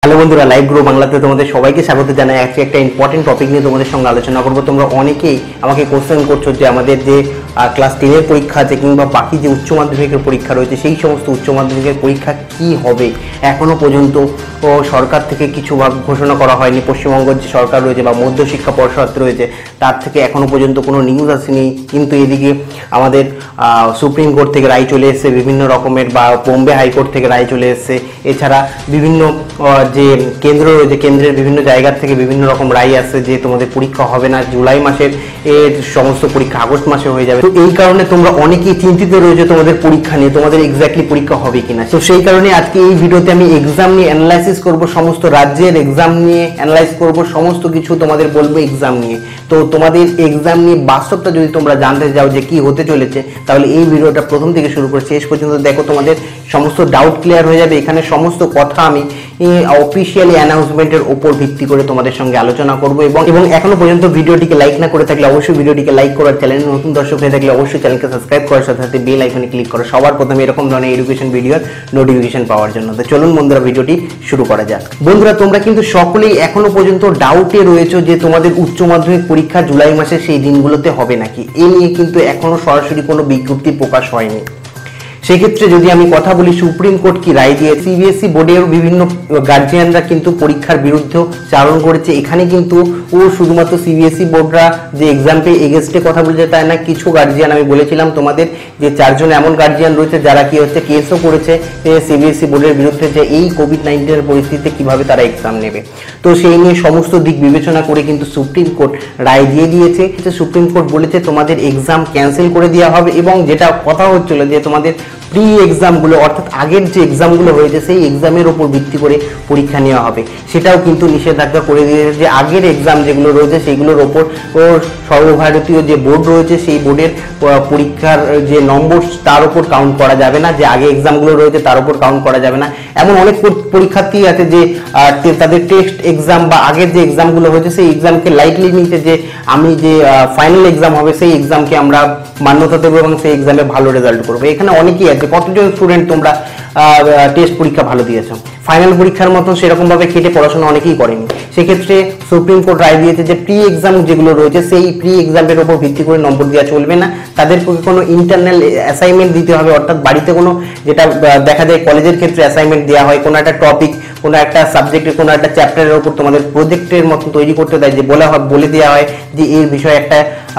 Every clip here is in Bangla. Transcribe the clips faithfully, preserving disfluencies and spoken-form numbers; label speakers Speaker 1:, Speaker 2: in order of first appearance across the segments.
Speaker 1: হ্যালো বন্ধুরা, লাইভ গ্রো বাংলাতে তোমাদের সবাইকে স্বাগত জানাই। আজকে একটা ইম্পর্টেন্ট টপিক নিয়ে তোমাদের সঙ্গে আলোচনা করবো। তোমরা অনেকেই আমাকে কোশ্চেন করছো যে আমাদের যে ক্লাস টেনের পরীক্ষা আছে কিংবা বাকি যে উচ্চ মাধ্যমিকের পরীক্ষা রয়েছে সেই সমস্ত উচ্চ মাধ্যমিকের পরীক্ষা কি হবে। এখনও পর্যন্ত সরকার থেকে কিছু ভাগ ঘোষণা করা হয়নি। পশ্চিমবঙ্গের যে সরকার রয়েছে বা মধ্যশিক্ষা পর্ষদ রয়েছে তার থেকে এখনও পর্যন্ত কোনো নিউজ আসেনি। কিন্তু এদিকে আমাদের সুপ্রিম কোর্ট থেকে রায় চলে এসছে বিভিন্ন রকমের, বা বোম্বে হাইকোর্ট থেকে রায় চলে এসছে। এছাড়া বিভিন্ন যে কেন্দ্র রয়েছে কেন্দ্রের বিভিন্ন জায়গার থেকে বিভিন্ন রকম রায় আসছে যে তোমাদের পরীক্ষা হবে না, জুলাই মাসের এর সমস্ত পরীক্ষা আগস্ট মাসে হয়ে যাবে। তো এই কারণে তোমরা অনেকেই চিন্তিত রয়েছে তোমাদের পরীক্ষা নিয়ে, তোমাদের এক্স্যাক্টলি পরীক্ষা হবে কিনা। তো সেই কারণে আজকে এই ভিডিওতে আমি এক্সাম নিয়ে অ্যানালাইসিস করব, সমস্ত রাজ্যের এক্সাম নিয়ে অ্যানালাইজ করব, সমস্ত কিছু তোমাদের বলবো এক্সাম নিয়ে। তো তোমাদের এক্সাম নিয়ে বাস্তবটা যদি তোমরা জানতে চাও যে কি হতে চলেছে, তাহলে এই ভিডিওটা প্রথম থেকে শুরু করে শেষ পর্যন্ত দেখো, তোমাদের সমস্ত ডাউট ক্লিয়ার হয়ে যাবে। এখানে সমস্ত কথা আমি অফিসিয়ালি অ্যানাউন্সমেন্টের ওপর ভিত্তি করে তোমাদের সঙ্গে আলোচনা করব। এবং এবং এখনো পর্যন্ত ভিডিওটিকে লাইক না করে থাকলে অবশ্যই ভিডিওটিকে লাইক করার, চ্যানেলে নতুন দর্শক হয়ে থাকলে অবশ্যই চ্যানেলকে সাবস্ক্রাইব করার সাথে সাথে বেল আইকনে ক্লিক করো সবার প্রথমে এরকম ধরনের এডুকেশন ভিডিওর নোটিফিকেশন পাওয়ার জন্য। তো চলুন বন্ধুরা, ভিডিওটি শুরু করা যাক। বন্ধুরা, তোমরা কিন্তু সকলেই এখনো পর্যন্ত ডাউটে রয়েছে যে তোমাদের উচ্চ মাধ্যমিক পরীক্ষা জুলাই মাসে সেই দিনগুলোতে হবে নাকি। এ নিয়ে কিন্তু এখনো সরাসরি কোনো বিজ্ঞপ্তি প্রকাশ হয়নি। সেক্ষেত্রে যদি আমি কথা বলি, সুপ্রিম কোর্ট কি রায় দিয়ে সিবিএসই বোর্ডের বিভিন্ন গার্জিয়ানরা কিন্তু পরীক্ষার বিরুদ্ধেও চালন করেছে। এখানে কিন্তু ও শুধুমাত্র সিবিএসই বোর্ডরা যে এক্সাম্পে এগেস্টে কথা বলেছে তাই না, কিছু গার্জিয়ান, আমি বলেছিলাম তোমাদের যে চারজন এমন গার্জিয়ান রয়েছে যারা কি হচ্ছে কেসও করেছে সিবিএসই বোর্ডের বিরুদ্ধে যে এই কোভিড নাইন্টিনের পরিস্থিতিতে কিভাবে তারা এক্সাম নেবে। তো সেই নিয়ে সমস্ত দিক বিবেচনা করে কিন্তু সুপ্রিম কোর্ট রায় দিয়ে দিয়েছে। সুপ্রিম কোর্ট বলেছে তোমাদের এক্সাম ক্যান্সেল করে দেওয়া হবে, এবং যেটা কথা হচ্ছিল যে তোমাদের প্রি এক্সামগুলো অর্থাৎ আগের যে এক্সামগুলো হয়েছে সেই এক্সামের ওপর ভিত্তি করে পরীক্ষা নেওয়া হবে, সেটাও কিন্তু নিষেধাজ্ঞা করে দিয়েছে। যে আগের এক্সাম যেগুলো রয়েছে সেগুলোর ওপর ও সর্বভারতীয় যে বোর্ড রয়েছে সেই বোর্ডের পরীক্ষার যে নম্বর তার উপর কাউন্ট করা যাবে না, যে আগে এক্সামগুলো রয়েছে তার উপর কাউন্ট করা যাবে না। এমন অনেক পরীক্ষার্থী আছে যে তাদের টেস্ট এক্সাম বা আগের যে এক্সামগুলো হয়েছে সেই এক্সামকে লাইটলি নিতে, যে আমি যে ফাইনাল এক্সাম হবে সেই এক্সামকে আমরা মান্যতা দেবো এবং সেই এক্সামে ভালো রেজাল্ট করবো। এখানে অনেকেই আছে। কতজন স্টুডেন্ট তোমরা টেস্ট পরীক্ষা ভালো দিয়েছো, ফাইনাল পরীক্ষার মতো সেরকমভাবে খেটে পড়াশোনা অনেকেই করেনি। সেক্ষেত্রে সুপ্রিম কোর্ট রায় দিয়েছে যে প্রি এক্সাম যেগুলো রয়েছে সেই প্রি এক্সামের উপর ভিত্তি করে নম্বর দেওয়া চলবে না। তাদেরকে কোনো ইন্টারনাল অ্যাসাইনমেন্ট দিতে হবে, অর্থাৎ বাড়িতে কোনো, যেটা দেখা যায় কলেজের ক্ষেত্রে অ্যাসাইনমেন্ট দেওয়া হয়, কোনো একটা টপিক, কোনো একটা সাবজেক্টের কোনো একটা চ্যাপ্টারের উপর তোমাদের প্রজেক্টের মতো তৈরি করতে দেয়, যে বলা হয় বলে দেওয়া হয় যে এর বিষয়ে একটা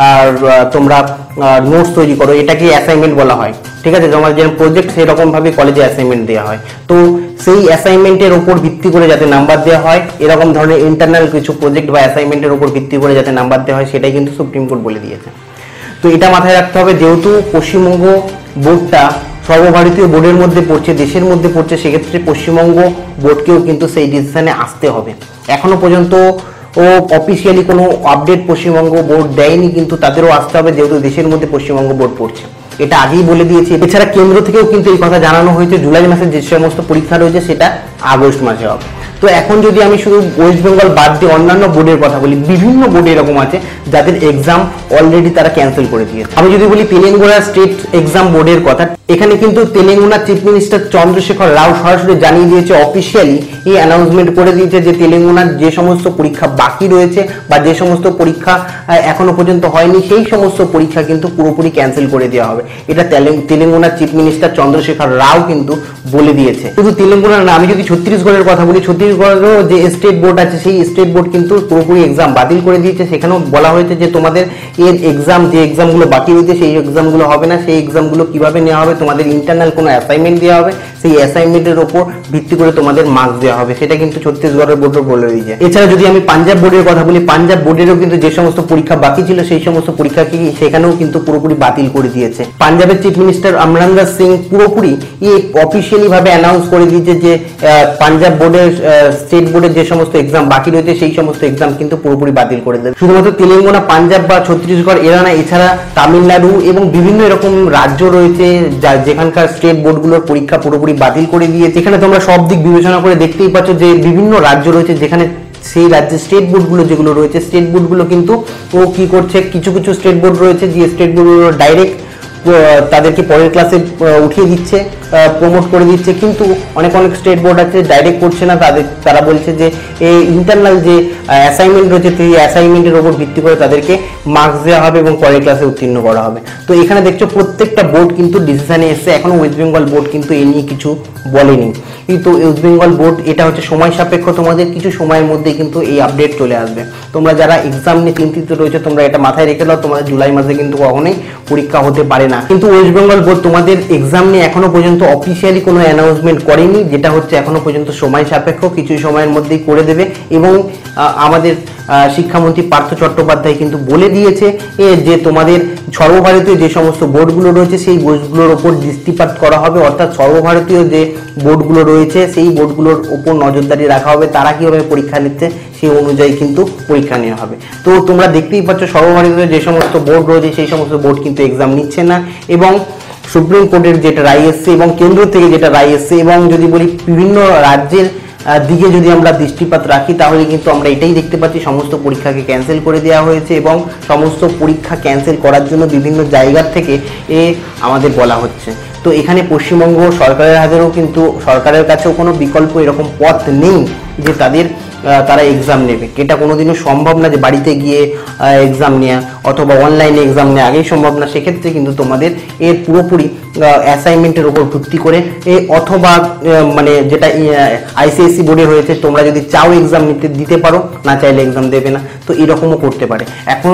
Speaker 1: তোমরা নোটস তৈরি করো, এটাকে অ্যাসাইনমেন্ট বলা হয়। ঠিক আছে, তোমার যেরকম প্রজেক্ট সেরকমভাবে কলেজে অ্যাসাইনমেন্ট দেওয়া হয়। তো সেই অ্যাসাইনমেন্টের উপর ভিত্তি করে যাতে নাম্বার দেওয়া হয়, এরকম ধরনের ইন্টারনাল কিছু প্রজেক্ট বা অ্যাসাইনমেন্টের উপর ভিত্তি করে যাতে নাম্বার দেওয়া হয়, সেটাই কিন্তু সুপ্রিম কোর্ট বলে দিয়েছে। তো এটা মাথায় রাখতে হবে, যেহেতু পশ্চিমবঙ্গ বোর্ডটা সর্বভারতীয় বোর্ডের মধ্যে পড়ছে, দেশের মধ্যে পড়ছে, সেক্ষেত্রে পশ্চিমবঙ্গ বোর্ডকেও কিন্তু সেই ডিসিশনে আসতে হবে। এখনো পর্যন্ত ও অফিসিয়ালি কোনো আপডেট পশ্চিমবঙ্গ বোর্ড দেয়নি, কিন্তু তাদেরও আসতে হবে যেহেতু দেশের মধ্যে পশ্চিমবঙ্গ বোর্ড পড়ছে, এটা আগেই বলে দিয়েছি। এছাড়া কেন্দ্র থেকেও কিন্তু এই কথা জানানো হয়েছে জুলাই মাসে যে সমস্ত পরীক্ষা রয়েছে সেটা আগস্ট মাসে হবে। তো এখন যদি আমি শুধু ওয়েস্ট বেঙ্গল বাদ দিয়ে অন্যান্য বোর্ডের কথা বলি, বিভিন্ন বোর্ড এরকম আছে যাদের এক্সাম অলরেডি তারা ক্যান্সেল করে দিয়েছে। আমি যদি বলি তেলেঙ্গানা স্টেট এক্সাম বোর্ডের কথা, এখানে কিন্তু তেলেঙ্গানার চিফ মিনিস্টার চন্দ্রশেখর রাও সরাসরি জানিয়ে দিয়েছে, অফিসিয়ালি এই অ্যানাউন্সমেন্ট করে দিয়েছে যে তেলেঙ্গানার যে সমস্ত পরীক্ষা বাকি রয়েছে বা যে সমস্ত পরীক্ষা এখনো পর্যন্ত হয়নি সেই সমস্ত পরীক্ষা কিন্তু পুরোপুরি ক্যান্সেল করে দেওয়া হবে। এটা তেলেঙ্গানার চিফ মিনিস্টার চন্দ্রশেখর রাও কিন্তু বলে দিয়েছে। শুধু তেলেঙ্গানার না, আমি যদি ছত্তিশগড়ের কথা বলি, ছত্তিশগড়েরও যে স্টেট বোর্ড আছে সেই স্টেট বোর্ড কিন্তু পুরোপুরি এক্সাম বাতিল করে দিয়েছে। সেখানেও বলা হয়েছে যে তোমাদের এর এক্সাম যে এক্সামগুলো বাকি রয়েছে সেই এক্সামগুলো হবে না। সেই এক্সামগুলো কিভাবে নেওয়া হবে, তোমাদের ইন্টারনাল কোনো অ্যাসাইনমেন্ট দেওয়া হবে, সেই অ্যাসাইনমেন্টের ওপর ভিত্তি করে তোমাদের মার্কস দেওয়া হবে, সেটা কিন্তু ছত্তিশগড়ের বোর্ডও বলে দিয়েছে। এছাড়া যদি আমি পাঞ্জাব বোর্ডের কথা বলি, পাঞ্জাব বোর্ডেরও কিন্তু যে সমস্ত পরীক্ষা বাকি ছিল সেই সমস্ত পরীক্ষা কি সেখানেও কিন্তু পুরোপুরি বাতিল করে দিয়েছে। পাঞ্জাবের চিফ মিনিস্টার অমরিন্দর সিং পুরোপুরি অফিসিয়ালি ভাবে অ্যানাউন্স করে দিয়েছে যে পাঞ্জাব বোর্ডের স্টেট বোর্ডের যে সমস্ত এক্সাম বাকি রয়েছে সেই সমস্ত এক্সাম কিন্তু পুরোপুরি বাতিল করে দেবে। শুধুমাত্র তেলেঙ্গানা, পাঞ্জাব বা ছত্তিশগড় এরা না, এছাড়া তামিলনাড়ু এবং বিভিন্ন এরকম রাজ্য রয়েছে যেখানকার স্টেট বোর্ডগুলোর পরীক্ষা পুরোপুরি বাতিল করে দিয়েছে। এখানে তোমরা সব দিক বিবেচনা করে দেখতেই পাচ্ছ যে বিভিন্ন রাজ্য রয়েছে যেখানে সেই রাজ্যের স্টেট বোর্ডগুলো যেগুলো রয়েছে স্টেট বোর্ডগুলো কিন্তু ও কি করছে, কিছু কিছু স্টেট বোর্ড রয়েছে যে স্টেট বোর্ডগুলো ডাইরেক্ট তাদেরকে পরের ক্লাসে উঠিয়ে দিচ্ছে, প্রমোট করে দিচ্ছে, কিন্তু অনেক অনেক স্টেট বোর্ড আছে ডাইরেক্ট করছে না, তাদের তারা বলছে যে এই ইন্টারনাল যে অ্যাসাইনমেন্ট রয়েছে সেই অ্যাসাইনমেন্টের উপর ভিত্তি করে তাদেরকে মার্কস দেওয়া হবে এবং পরের ক্লাসে উত্তীর্ণ করা হবে। তো এখানে দেখছো প্রত্যেকটা বোর্ড কিন্তু ডিসিশনে এসছে, এখনো ওয়েস্ট বেঙ্গল বোর্ড কিন্তু এ নিয়ে কিছু বলেনি। কিন্তু ওয়েস্ট বেঙ্গল বোর্ড এটা হচ্ছে সময় সাপেক্ষ, তোমাদের কিছু সময়ের মধ্যেই কিন্তু এই আপডেট চলে আসবে। তোমরা যারা এক্সাম নিয়ে চিন্তিত রয়েছে তোমরা এটা মাথায় রেখে দাও, তোমাদের জুলাই মাসে কিন্তু কখনোই পরীক্ষা হতে পারে না। কিন্তু ওয়েস্ট বেঙ্গল বোর্ড তোমাদের এক্সাম নিয়ে এখনো পর্যন্ত অফিসিয়ালি কোনো অ্যানাউন্সমেন্ট করেনি, যেটা হচ্ছে এখনো পর্যন্ত সময় সাপেক্ষ, কিছু সময়ের মধ্যেই করে দেবে। এবং আমাদের শিক্ষামন্ত্রী পার্থ চট্টোপাধ্যায় কিন্তু বলে দিয়েছে যে তোমাদের সর্বভারতীয় যে সমস্ত বোর্ডগুলো রয়েছে সেই বোর্ডগুলোর ওপর দৃষ্টিপাত করা হবে, অর্থাৎ সর্বভারতীয় যে বোর্ডগুলো রয়েছে সেই বোর্ডগুলোর ওপর নজরদারি রাখা হবে, তারা কীভাবে পরীক্ষা নিচ্ছে সেই অনুযায়ী কিন্তু পরীক্ষা নেওয়া হবে। তো তোমরা দেখতেই পাচ্ছ সর্বভারতীয় যে সমস্ত বোর্ড রয়েছে সেই সমস্ত বোর্ড কিন্তু এক্সাম নিচ্ছে না, এবং সুপ্রিম কোর্টের যেটা রায় এসছে এবং কেন্দ্র থেকে যেটা রায় এসছে, এবং যদি বলি বিভিন্ন রাজ্যের দিকে যদি আমরা দৃষ্টিপাত রাখি তাহলে কিন্তু আমরা এটাই দেখতে পাচ্ছি সমস্ত পরীক্ষাকে ক্যান্সেল করে দেওয়া হয়েছে, এবং সমস্ত পরীক্ষা ক্যান্সেল করার জন্য বিভিন্ন জায়গার থেকে এ আমাদের বলা হচ্ছে। তো এখানে পশ্চিমবঙ্গ সরকারের হাতেও কিন্তু সরকারের কাছেও কোনো বিকল্প এরকম পথ নেই যে তাদের তারা এক্সাম নেবে, এটা কোনোদিনও সম্ভব না যে বাড়িতে গিয়ে এক্সাম নেওয়া অথবা অনলাইনে এক্সাম নেওয়া আগেই সম্ভব না। সেক্ষেত্রে কিন্তু তোমাদের এর পুরোপুরি অ্যাসাইনমেন্টের উপর ভিত্তি করে এ অথবা মানে যেটা আইসিএসসি বোর্ডে হয়েছে তোমরা যদি চাও এক্সাম নিতে দিতে পারো, না চাইলে এক্সাম দেবে না, তো এরকমও করতে পারে। এখন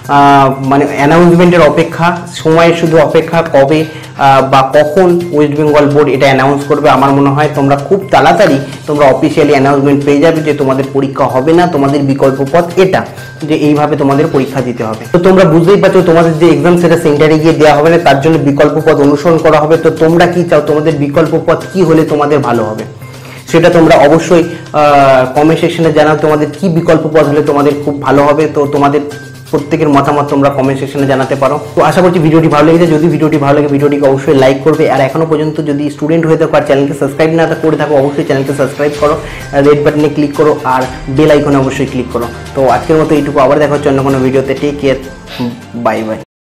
Speaker 1: মানে অ্যানাউন্সমেন্টের অপেক্ষা, সময়ের শুধু অপেক্ষা কবে বা কখন ওয়েস্ট বেঙ্গল বোর্ড এটা অ্যানাউন্স করবে। আমার মনে হয় তোমরা খুব তাড়াতাড়ি তোমরা অফিসিয়ালি অ্যানাউন্সমেন্ট পেয়ে যাবে যে তোমাদের পরীক্ষা হবে না, তোমাদের বিকল্প পথ এটা যে এইভাবে তোমাদের পরীক্ষা দিতে হবে। তো তোমরা বুঝতেই পারছো তোমাদের যে এক্সাম সেটা সেন্টারে গিয়ে দেওয়া হবে না, তার জন্য বিকল্প পথ অনুসরণ করা হবে। তো তোমরা কি চাও, তোমাদের বিকল্প পথ কি হলে তোমাদের ভালো হবে সেটা তোমরা অবশ্যই কমেন্ট সেকশনে জানাও, তোমাদের কি বিকল্প পথ হলে তোমাদের খুব ভালো হবে। তো তোমাদের প্রত্যেকের মতামত তোমরা কমেন্ট সেকশনে জানাতে পারো। তো আশা করছি ভিডিওটি ভালো লেগেছে, যদি ভিডিওটি ভালো লাগে ভিডিওটিকে অবশ্যই লাইক করবে, আর এখনো পর্যন্ত যদি স্টুডেন্ট হয়ে থাকো আর চ্যানেলকে সাবস্ক্রাইব না করে থাকো অবশ্যই চ্যানেলকে সাবস্ক্রাইব করো, রেড বাটনে ক্লিক করো আর বেল আইকনে অবশ্যই ক্লিক করো। তো আজকের মতো এইটুকু, আবার দেখা হচ্ছে অন্য কোনো ভিডিওতে। Take care, bye by.